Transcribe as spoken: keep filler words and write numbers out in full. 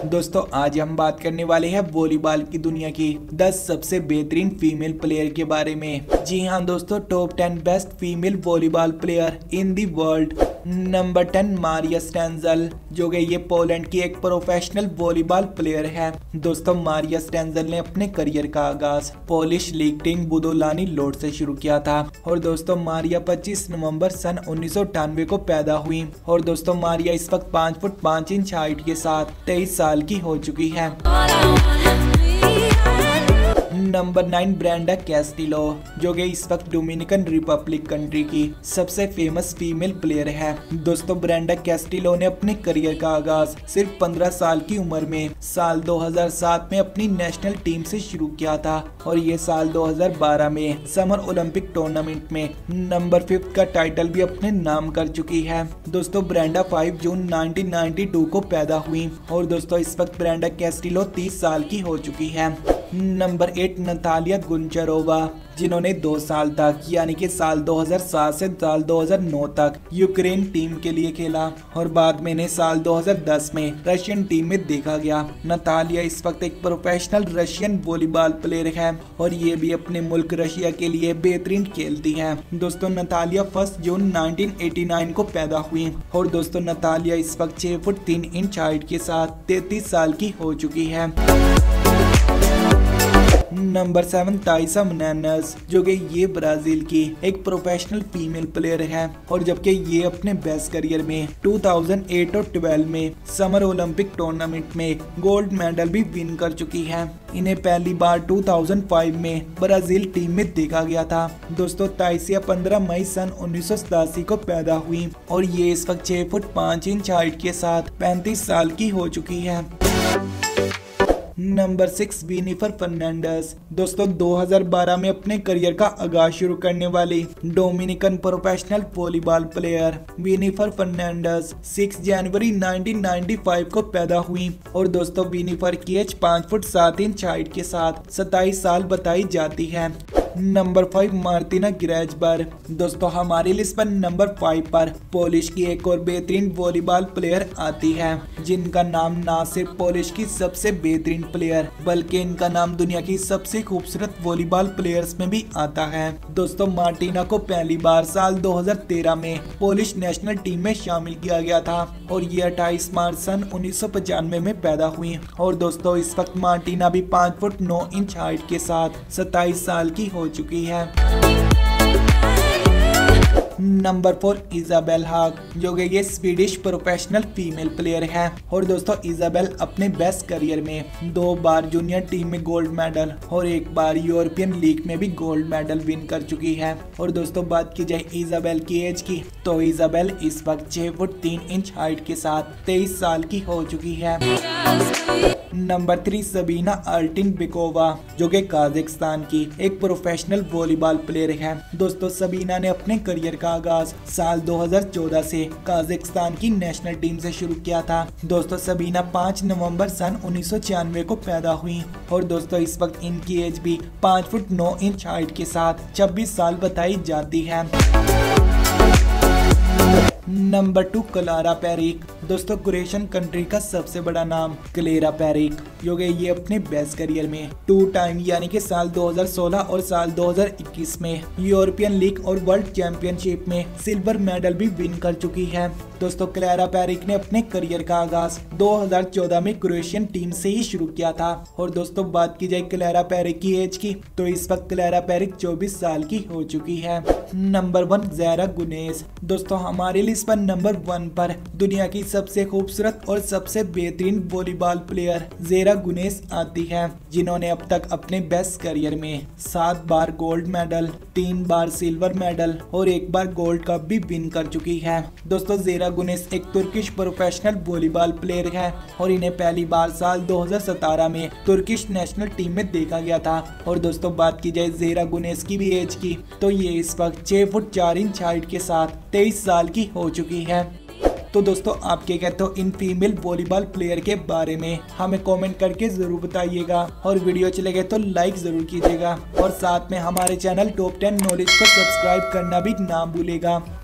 दोस्तों आज हम बात करने वाले हैं वॉलीबॉल की दुनिया की दस सबसे बेहतरीन फीमेल प्लेयर के बारे में। जी हाँ दोस्तों, top ten best female volleyball player in the world. Number ten Maria Stenzel, जो कि ये पोलैंड की एक प्रोफेशनल वॉलीबॉल प्लेयर है। दोस्तों मारिया स्टेंजल ने अपने करियर का आगाज Polish league team Budowlani Lodz से शुरू किया था। और दोस्तों मारिया पच्चीस नवंबर सन उन्नीस सौ अट्ठानवे को पैदा हुई। और दोस्तों मारिया इस वक्त पाँच फुट पाँच इंच हाइट के साथ तेईस साल की हो चुकी है। नंबर नाइन ब्रेंडा कैस्टिलो, जो कि इस वक्त डोमिनिकन रिपब्लिक कंट्री की सबसे फेमस फीमेल प्लेयर है। दोस्तों ब्रेंडा कैस्टिलो ने अपने करियर का आगाज सिर्फ पंद्रह साल की उम्र में साल दो हज़ार सात में अपनी नेशनल टीम से शुरू किया था। और ये साल दो हज़ार बारह में समर ओलंपिक टूर्नामेंट में नंबर फिफ्थ का टाइटल भी अपने नाम कर चुकी है। दोस्तों ब्रेंडा पाँच जून उन्नीस सौ बानवे को पैदा हुई। और दोस्तों इस वक्त ब्रेंडा कैस्टिलो तीस साल की हो चुकी है। नंबर एट नतालिया गुंचारोवा, जिन्होंने दो साल तक यानी कि साल दो हज़ार सात से साल दो हज़ार नौ तक यूक्रेन टीम के लिए खेला और बाद में इन्हें साल दो हज़ार दस में रशियन टीम में देखा गया। नतालिया इस वक्त एक प्रोफेशनल रशियन वॉलीबॉल प्लेयर है और ये भी अपने मुल्क रशिया के लिए बेहतरीन खेलती है। दोस्तों नतालिया फर्स्ट जून उन्नीस सौ नवासी को पैदा हुई। और दोस्तों नतालिया इस वक्त छह फुट तीन इंच हाइट के साथ तैतीस साल की हो चुकी है। नंबर सेवन ताइसा मेनेस, जो कि ये ब्राजील की एक प्रोफेशनल फीमेल प्लेयर है। और जबकि ये अपने बेस्ट करियर में दो हज़ार आठ और बारह में समर ओलंपिक टूर्नामेंट में गोल्ड मेडल भी विन कर चुकी है। इन्हें पहली बार दो हज़ार पाँच में ब्राजील टीम में देखा गया था। दोस्तों ताइसिया पंद्रह मई सन उन्नीस सौ सतासी को पैदा हुई और ये इस वक्त छह फुट पाँच इंच हाइट के साथ पैंतीस साल की हो चुकी है। नंबर सिक्स विनिफर फर्नांडिस, दोस्तों दो हज़ार बारह में अपने करियर का आगाज शुरू करने वाली Dominican professional volleyball player Winifer Fernandez छह जनवरी उन्नीस सौ पचानवे को पैदा हुई। और दोस्तों विनिफर की एज पाँच फुट सात इंच हाइट के साथ सत्ताईस साल बताई जाती है। नंबर फाइव मार्टिना ग्रेजबर्ग, दोस्तों हमारी लिस्ट पर नंबर फाइव पर पोलिश की एक और बेहतरीन वॉलीबॉल प्लेयर आती है, जिनका नाम ना सिर्फ पोलिश की सबसे बेहतरीन प्लेयर बल्कि इनका नाम दुनिया की सबसे खूबसूरत वॉलीबॉल प्लेयर्स में भी आता है। दोस्तों मार्टिना को पहली बार साल दो हज़ार तेरह में पोलिश नेशनल टीम में शामिल किया गया था और ये अट्ठाईस मार्च सन उन्नीस सौ पचानवे में पैदा हुई। और दोस्तों इस वक्त मार्टिना भी पाँच फुट नौ इंच हाइट के साथ सत्ताईस साल की हो चुकी है। नंबर फोर इजाबेल हाग, जो कि ये स्वीडिश प्रोफेशनल फीमेल प्लेयर है। और दोस्तों इजाबेल अपने बेस्ट करियर में दो बार जूनियर टीम में गोल्ड मेडल और एक बार यूरोपियन लीग में भी गोल्ड मेडल विन कर चुकी है। और दोस्तों बात की जाए इजाबेल की एज की, तो इजाबेल इस वक्त छह फुट तीन इंच हाइट के साथ तेईस साल की हो चुकी है। नंबर थ्री सबीना अल्टिनबेकोवा, जो कि काजाकिस्तान की एक प्रोफेशनल वॉलीबॉल प्लेयर है। दोस्तों सबीना ने अपने करियर का आगाज साल दो हज़ार चौदह से काजाकिस्तान की नेशनल टीम से शुरू किया था। दोस्तों सबीना पाँच नवंबर सन उन्नीस सौ छियानवे को पैदा हुई। और दोस्तों इस वक्त इनकी एज भी पाँच फुट नौ इंच हाइट के साथ छब्बीस साल बताई जाती है। नंबर टू क्लारा पेरिक, दोस्तों क्रोएशियन कंट्री का सबसे बड़ा नाम क्लेरा पेरिक, जो कि ये अपने बेस्ट करियर में टू टाइम यानी कि साल दो हज़ार सोलह और साल दो हज़ार इक्कीस में यूरोपियन लीग और वर्ल्ड चैंपियनशिप में सिल्वर मेडल भी विन कर चुकी है। दोस्तों क्लेरा पेरिक ने अपने करियर का आगाज दो हज़ार चौदह में क्रोएशियन टीम से ही शुरू किया था। और दोस्तों बात की जाए क्लेरा पेरिक की एज की, तो इस वक्त क्लेरा पेरिक चौबीस साल की हो चुकी है। नंबर वन ज़ेरा गुनेस, दोस्तों हमारे लिस्ट पर नंबर वन पर दुनिया की सबसे खूबसूरत और सबसे बेहतरीन वॉलीबॉल प्लेयर ज़ेरा गुनेस आती है, जिन्होंने अब तक अपने बेस्ट करियर में सात बार गोल्ड मेडल, तीन बार सिल्वर मेडल और एक बार गोल्ड कप भी विन कर चुकी है। दोस्तों ज़ेरा गुनेस एक तुर्किश प्रोफेशनल वॉलीबॉल प्लेयर है और इन्हें पहली बार साल दो हज़ार सत्रह में तुर्किश नेशनल टीम में देखा गया था। और दोस्तों बात की जाए ज़ेरा गुनेस की भी एज की, तो ये इस वक्त छह फुट चार इंच हाइट के साथ तेईस साल की हो चुकी है। तो दोस्तों आप क्या कहते हो इन फीमेल वॉलीबॉल प्लेयर के बारे में, हमें कमेंट करके जरूर बताइएगा। और वीडियो अच्छी लगे तो लाइक जरूर कीजिएगा और साथ में हमारे चैनल टॉप टेन नॉलेज को सब्सक्राइब करना भी ना भूलेगा।